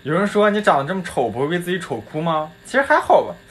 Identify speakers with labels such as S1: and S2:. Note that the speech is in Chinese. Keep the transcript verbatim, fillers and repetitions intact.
S1: 有人说你长得这么丑，不会为自己丑哭吗？其实还好吧，